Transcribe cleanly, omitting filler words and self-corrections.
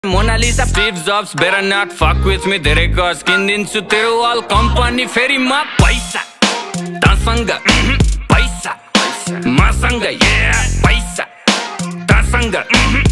Mona Lisa, Steve Jobs, better not fuck with me. धेरै गज किनिदिन्छु तेरो वाल कम्पनी फेरि म पैसा तसँग पैसा मसँग पैसा तसँग